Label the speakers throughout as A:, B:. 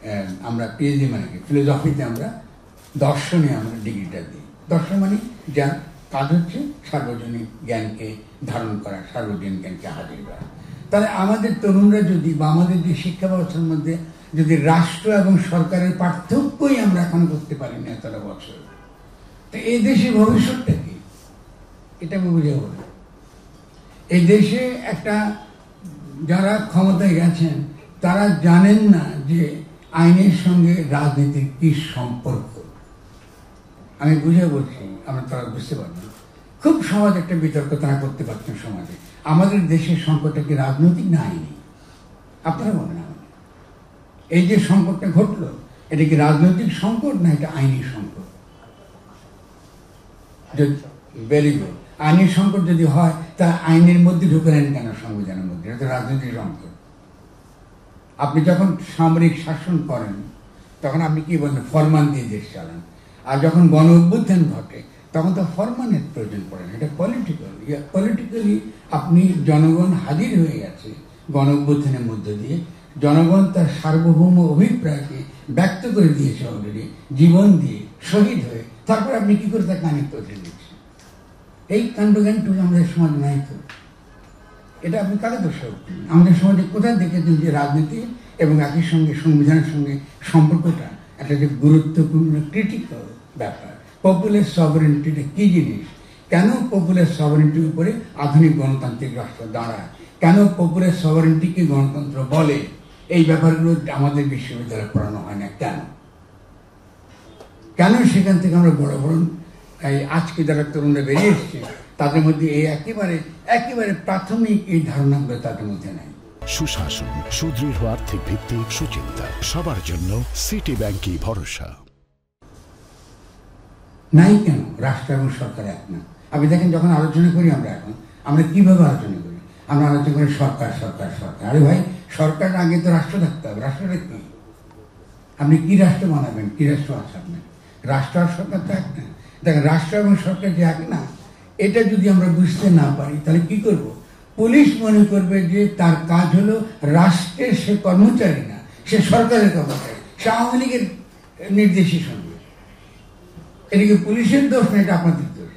A: আমরা পিএইচডি মানে কি ফিলোসফিতে আমরা দর্শনে আমরা ডিগ্রিটা দিই। দর্শন মানে যার কাজ হচ্ছে সার্বজনীন জ্ঞানকে ধারণ করা, সার্বজনীন জ্ঞানকে হাজির করা। তাহলে আমাদের তরুণরা যদি বা আমাদের যে শিক্ষা ব্যবস্থার মধ্যে যদি রাষ্ট্র এবং সরকারের পার্থক্যই আমরা এখন করতে পারি না এতটা বছর, তো এই দেশের ভবিষ্যৎটা কি এটা আমি বুঝে বলি। এই দেশে একটা যারা ক্ষমতায় গেছেন তারা জানেন না যে আইনের সঙ্গে রাজনীতির কি সম্পর্ক। আমি বুঝে বলছি, আমরা তারা বুঝতে পারবেন। খুব সহজ একটা বিতর্ক তারা করতে পারছেন সমাজে। আমাদের দেশের সংকটটা কি রাজনৈতিক না আইনি? আপনারা বলেন আমাদের এই যে সংকটটা ঘটলো এটা কি রাজনৈতিক সংকট না এটা আইনি সংকট? Very good. আইনি সংকট যদি হয় তা আইনের মধ্যে ঢুকে নেন কেন সংবিধানের মধ্যে? এটা তো রাজনৈতিক সংকট। আপনি যখন সামরিক শাসন করেন তখন আপনি কি বলেন? ফরমান দিয়ে দেশ চালান। আর যখন গণ অভ্যুত্থান ঘটে তখন তো ফরমানের প্রয়োজন পড়ে না, এটা পলিটিক্যাল। পলিটিক্যালি আপনি জনগণ হাজির হয়ে গেছে গণ অভ্যুত্থানের মধ্য দিয়ে, জনগণ তার সার্বভৌম অভিপ্রায়কে ব্যক্ত করে দিয়েছে অলরেডি জীবন দিয়ে, শহীদ হয়ে। তারপর আপনি কি করে তাকে আইনের তৈরি দিচ্ছেন? এই কাণ্ডজ্ঞানটুকু আমাদের সমাজ নাই তো। এটা আপনি কাকে দোষারোপ করেন? আমাদের সমাজে কোথায় দেখেছেন যে রাজনীতি এবং একই সঙ্গে সংবিধানের সঙ্গে সম্পর্কটা একটা যে গুরুত্বপূর্ণ ক্রিটিক্যাল ব্যাপার। পপুলার সভারেন্টিটা কি জিনিস? কেন পপুলার সভারেন্টির উপরে আধুনিক গণতান্ত্রিক রাষ্ট্র দাঁড়ায়? কেন পপুলার সভারেন্টিকে গণতন্ত্র বলে? এই ব্যাপারগুলো আমাদের বিশ্ববিদ্যালয়ে পড়ানো হয় না কেন? কেন সেখান থেকে আমরা বড় বড় এই আজকে যারা তরুণরা বেরিয়ে এসছে তাদের মধ্যে এই একেবারে প্রাথমিক এই ধারণাগুলো তাদের মধ্যে নেই।
B: সুশাসন, সুদৃঢ় আর্থিক ভিত্তি, সুচিন্তা, সবার জন্য সিটি ব্যাংকই ভরসা।
A: নাই কেন? রাষ্ট্র এবং সরকার এক না। আপনি দেখেন যখন আলোচনা করি আমরা কিভাবে আলোচনা করি? আমরা আলোচনা করি সরকার সরকার সরকার। আরে ভাই, সরকার আগে তো রাষ্ট্র থাকতে হবে। রাষ্ট্রটা কি? আপনি কি রাষ্ট্র বানাবেন? কি রাষ্ট্র আছে আপনার? রাষ্ট্র আর সরকার তো এক না। দেখেন, রাষ্ট্র এবং সরকার যে এক না, এটা যদি আমরা বুঝতে না পারি তাহলে কি করব? পুলিশ মনে করবে যে তার কাজ হলো রাষ্ট্রের, সে কর্মচারী না, সে সরকারের কর্মচারী, সে আওয়ামী লীগের নির্দেশই শুনবে। এটা কি পুলিশের দোষ না? এটা আপনাদের দোষ।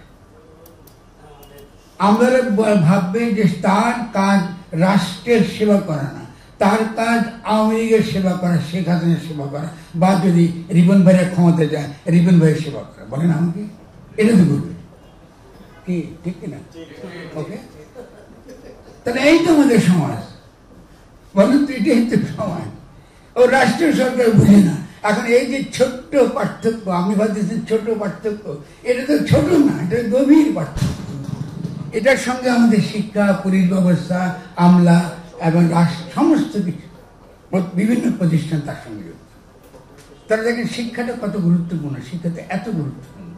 A: আমরা ভাববে যে তার কাজ রাষ্ট্রের সেবা করা না, তার কাজ আওয়ামী লীগের সেবা করা, শেখ হাসিনার সেবা করা, বা যদি রিবন ভাইয়ের ক্ষমতা যায় রিবন ভাইয়ের সেবা করা। বলেন আমাকে, এটা তো করবে কি? ঠিক কিনা? ওকে, তাহলে এই তো আমাদের সমাজ। বলুন তো, এটাই তো সমাজ। ও রাষ্ট্রীয় সরকার বুঝে না। এখন এই যে ছোট্ট পার্থক্য, আপনি ভাবতেছেন ছোট পার্থক্য, এটা তো ছোট না, এটা গভীর পার্থক্য। এটার সঙ্গে আমাদের শিক্ষা, পুলিশ ব্যবস্থা, আমলা এবং সমস্ত কিছু, বিভিন্ন প্রতিষ্ঠান তার সঙ্গে যুক্ত। তারা দেখেন শিক্ষাটা কত গুরুত্বপূর্ণ, শিক্ষাটা এত গুরুত্বপূর্ণ।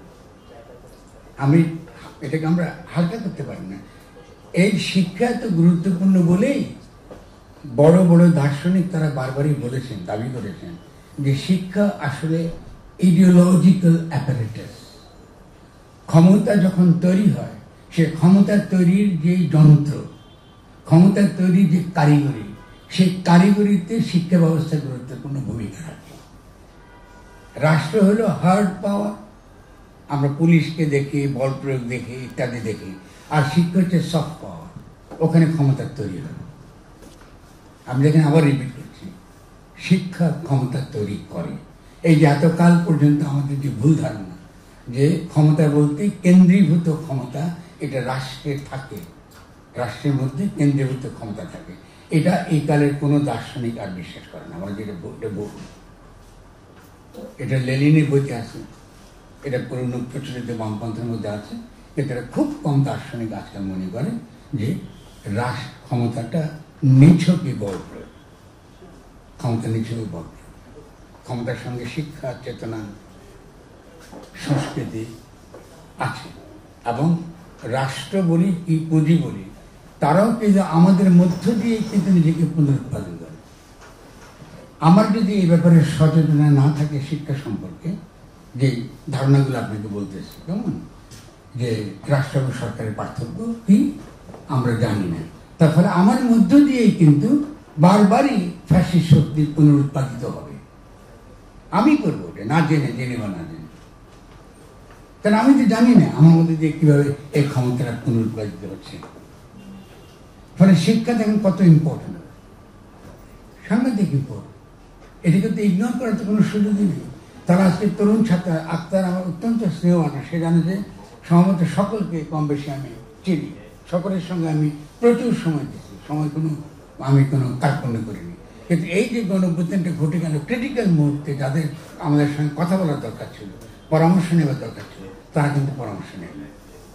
A: এটাকে আমরা হালকা করতে পারি না। এই শিক্ষা এত গুরুত্বপূর্ণ বলেই বড় বড় দার্শনিক তারা বারবারই বলেছেন, দাবি করেছেন যে শিক্ষা আসলে ইডিওলজিক্যাল অ্যাপারেটাস। ক্ষমতা যখন তৈরি হয়, সে ক্ষমতা তৈরির যে যন্ত্র, ক্ষমতা তৈরির যে কারিগরি, সেই কারিগরিতে শিক্ষা ব্যবস্থা গুরুত্বপূর্ণ ভূমিকা রাখে। রাষ্ট্র হলো হার্ড পাওয়ার, আমরা পুলিশকে দেখি, বল প্রয়োগ দেখি, ইত্যাদি দেখি। আর শিক্ষা হচ্ছে সফট পাওয়ার, ওখানে ক্ষমতা তৈরি হয়। আমি দেখেন, আবার রিপিট করছি, শিক্ষা ক্ষমতা তৈরি করে। এই যে এতকাল পর্যন্ত আমাদের যে ভুল ধারণা যে ক্ষমতা বলতে কেন্দ্রীভূত ক্ষমতা, এটা রাষ্ট্রের থাকে, রাষ্ট্রের মধ্যে কেন্দ্রীভূত ক্ষমতা থাকে, এটা এই কালের কোনো দার্শনিক আর বিশ্বাস করে না। আমরা যেটা বলবো, এটা লেনিনের বইতে আছে, এটা পুরনো প্রচলিত বামপন্থের মধ্যে আছে। এটা খুব কম দার্শনিক আজকাল মনে করে যে রাষ্ট্র ক্ষমতাটা নিছকই বল প্রয়োগ, ক্ষমতা নিছকই বল প্রয়োগ। ক্ষমতার সঙ্গে শিক্ষা, চেতনা, সংস্কৃতি আছে। এবং রাষ্ট্র বলি কি পুঁজি বলি, তারাও কিন্তু আমাদের মধ্য দিয়ে কিন্তু নিজেকে পুনরুৎপাদন করে। আমার যদি এই ব্যাপারে সচেতনা না থাকে শিক্ষা সম্পর্কে, যে ধারণাগুলো আপনাকে বলতেছি, কেমন যে রাষ্ট্র এবং সরকারের পার্থক্য কি আমরা জানি না, তার ফলে আমার মধ্য দিয়েই কিন্তু বারবারই ফ্যাসিস্ট শক্তি পুনরুৎপাদিত হবে। আমি করবো ওটা, না জেনে বা না জেনে। কারণ আমি তো জানি না আমার মধ্যে দিয়ে কিভাবে এই ক্ষমতাটা পুনরুৎপাদিত হচ্ছে। ফলে শিক্ষাটা এখন কত ইম্পর্টেন্ট, সাংঘাতিক ইম্পর্টেন্ট। এটাকে তো ইগনোর করার তো কোনো সুযোগই নেই। তারা আজকে তরুণ ছাত্র আক্তার আমার অত্যন্ত স্নেহবান, সে জানে যে সম্ভবত সকলকে কম বেশি আমি চিনি, সকলের সঙ্গে আমি প্রচুর সময় দিচ্ছি, আমি কোনো কার্পণ্য করিনি। কিন্তু এই যে গণঅভ্যুত্থানটা ঘটে গেল ক্রিটিক্যাল মুহূর্তে, যাদের আমাদের সঙ্গে কথা বলার দরকার ছিল, পরামর্শ নেওয়ার দরকার ছিল, তারা কিন্তু পরামর্শ নেয় না।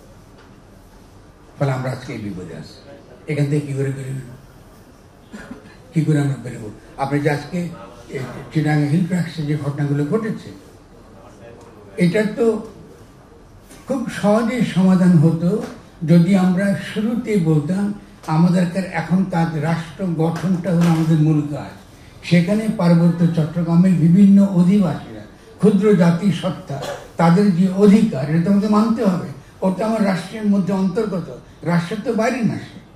A: ফলে আমরা আজকে এই বিপদে আসছি। এখান থেকে কি করে বেরোবেন, কি করে আমরা বেরোবো? আপনি যে আজকে চিটাগাং হিল ট্র্যাক্সে যে ঘটনাগুলো ঘটেছে, এটার তো খুব সহজেই সমাধান হতো যদি আমরা শুরুতেই বলতাম আমাদের এখন কাজ রাষ্ট্র গঠনটা হলো আমাদের মূল কাজ। সেখানে পার্বত্য চট্টগ্রামের বিভিন্ন অধিবাসীরা, ক্ষুদ্র জাতি সত্তা, তাদের যে অধিকার, এটা তো আমাদের মানতে হবে। ওটা আমার রাষ্ট্রের মধ্যে অন্তর্গত, রাষ্ট্রের তো বাইরে না সে।